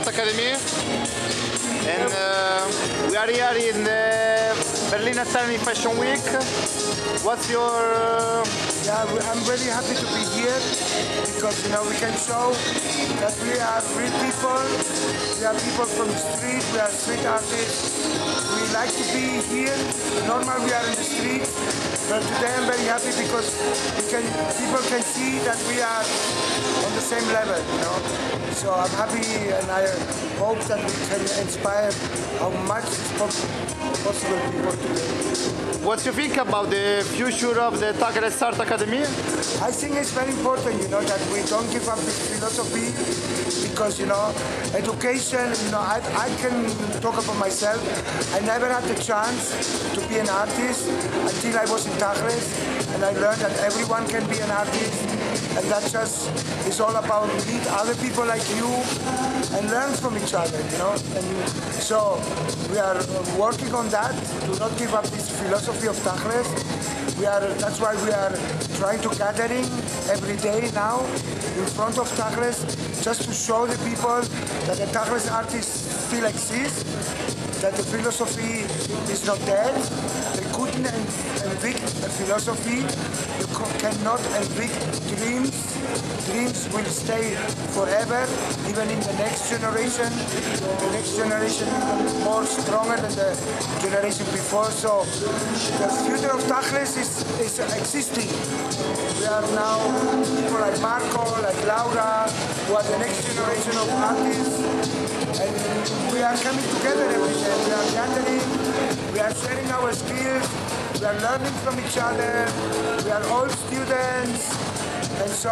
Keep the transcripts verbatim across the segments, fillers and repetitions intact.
Art Academy, and uh, we are here in the Berlin Academy Fashion Week. What's your... Uh... Yeah, I'm really happy to be here because, you know, we can show that we are real people. We are people from the street. We are street artists. We like to be here. Normally we are in the street, but today I'm very happy because we can, people can see that we are on the same level, you know. So I'm happy, and I hope that we can inspire how much is possible people today. What do you think about the future of the Tachles Art Academy? I think it's very important, you know, that we don't give up this philosophy because, you know, education, you know, I, I can talk about myself. I never had the chance to be an artist until I was in Tachles, and I learned that everyone can be an artist, and that just is all about meet other people like you and learn from each other, you know. And so we are working on that, to not give up this philosophy of Tachles. We are, that's why we are trying to gathering every day now in front of Tachles, just to show the people that the Tachles artists still exist, that the philosophy is not dead. They couldn't evict a philosophy. You cannot evict dreams. Dreams will stay forever, even in the next generation. The next generation is more stronger than the generation before. So the future of Tachles is, is existing. We are now people like Marco, like Laura, who are the next generation of artists. And we are coming together every day. We are gathering, we are sharing our skills, we are learning from each other, we are all students, and so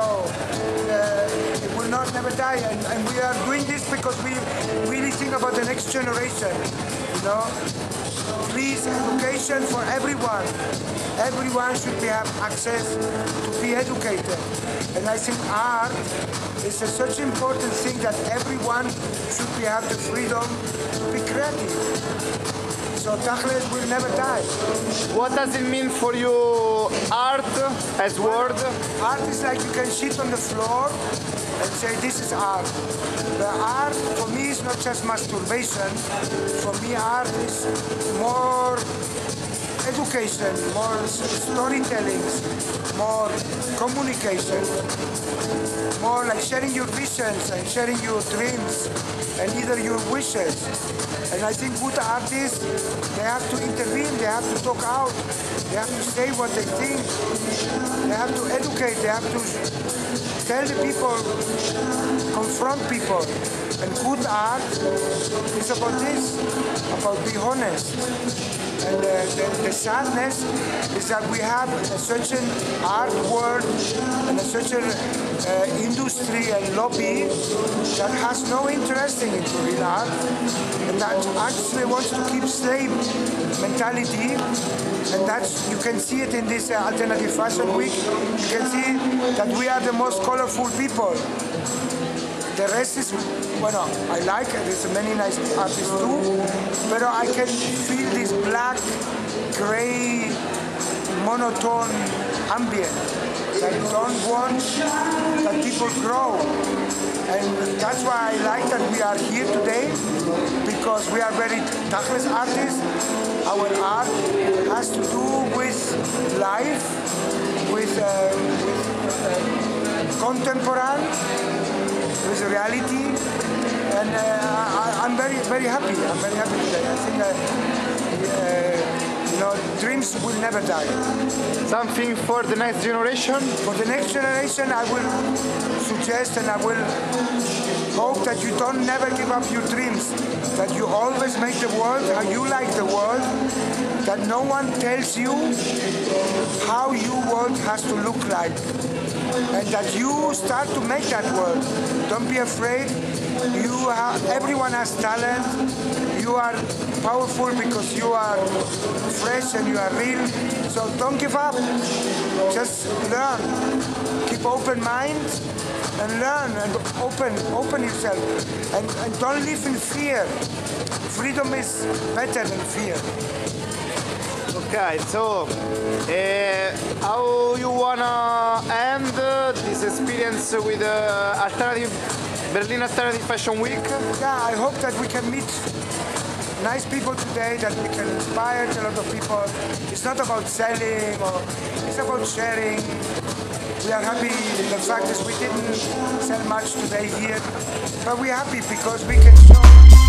uh, it will not never die. And, and we are doing this because we really think about the next generation, you know. Please, education for everyone. Everyone should be, have access to be educated. And I think art is a such important thing that everyone should be, have the freedom to be creative. So Tachles will never die. What does it mean for you, art as word? Art is like you can sit on the floor and say, this is art. The art for me is not just masturbation. For me, art is more education, more storytelling, more communication, more like sharing your visions and sharing your dreams and either your wishes. And I think good artists, they have to intervene, they have to talk out, they have to say what they think, they have to educate, they have to tell the people, confront people. And good art is about this, about being honest. And uh, the, the sadness is that we have a certain art world and a certain uh, industry and lobby that has no interest in real art, and that actually wants to keep slave mentality. And that's, you can see it in this uh, Alternative Fashion Week. You can see that we are the most colorful people. The rest is, well, I like it, there's many nice artists too, but I can feel this black, gray, monotone ambient that don't want that people grow. And that's why I like that we are here today, because we are very Tachles artists. Our art has to do with life, with, uh, with uh, contemporary, with reality, and uh, I, I'm very, very happy. I'm very happy today. I think that uh, you know, dreams will never die. Something for the next generation? For the next generation, I will suggest and I will hope that you don't never give up your dreams, that you always make the world how you like the world, that no one tells you how your world has to look like, and that you start to make that world. Don't be afraid. You have, everyone has talent. You are powerful because you are fresh and you are real. So don't give up. Just learn. Keep open mind and learn and open, open yourself. And, and don't live in fear. Freedom is better than fear. Okay, so uh, how you wanna end uh, this experience with uh, Alternative Berlin Alternative Fashion Week. Yeah, I hope that we can meet nice people today, that we can inspire a lot of people. It's not about selling, or it's about sharing. We are happy. The fact is we didn't sell much today here, but we're happy because we can show.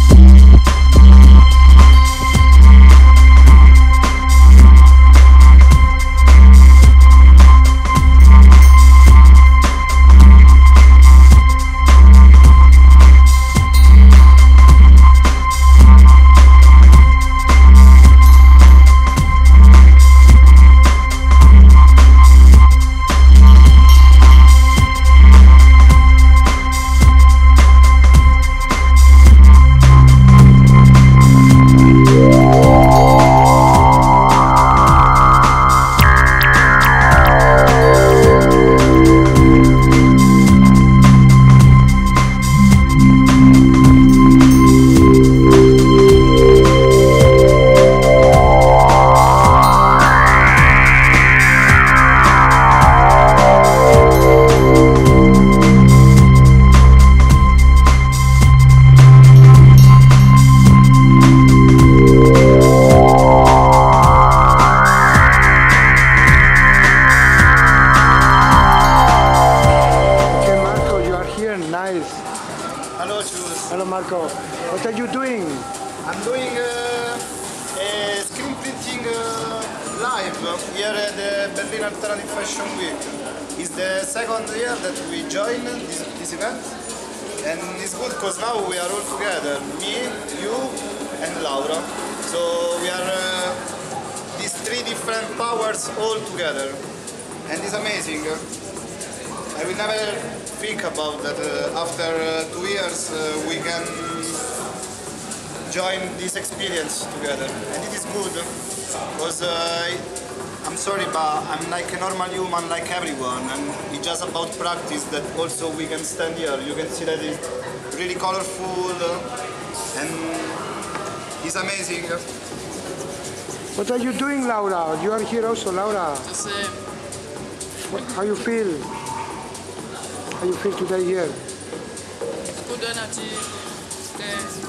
Hello, Jules. Hello, Marco. What are you doing? I'm doing uh, a screen printing uh, live here at the Berlin Alternative Fashion Week. It's the second year that we join this, this event, and it's good because now we are all together, me, you, and Laura. So we are uh, these three different powers all together, and it's amazing. I will never think about that uh, after uh, two years uh, we can join this experience together, and it is good because uh, I'm sorry, but I'm like a normal human like everyone, and it's just about practice that also we can stand here. You can see that it's really colorful uh, and it's amazing. What are you doing, Laura? You are here also, Laura. The same. What, how you feel? How you feel today here? Good energy. Okay.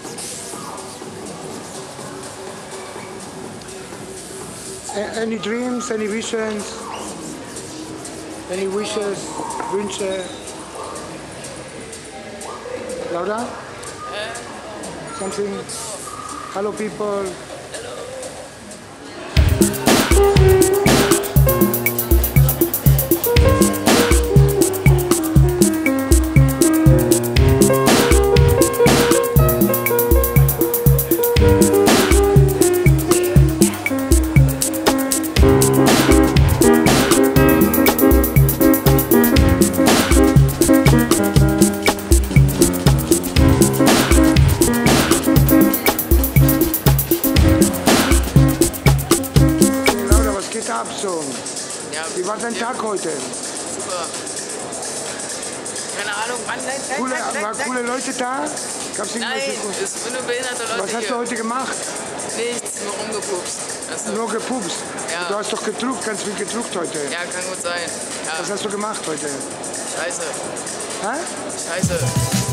A- any dreams, any visions, any wishes, Wünsche? Laura? Eh? Something? Hello, people. So. Ja, Wie war dein ja, Tag heute? super. Keine Ahnung, wann, nein, nein, Coole, nein, nein, waren nein. coole Leute da? Gab's Nein, irgendwelche- es sind nur behinderte Leute Was hast hier. du heute gemacht? Nichts, nur rumgepupst. Also, Nur gepupst. Ja. Du hast doch gedruckt, ganz viel gedruckt heute. ja, kann gut sein. Was Ja, hast du gemacht heute? scheiße. Hä? Scheiße.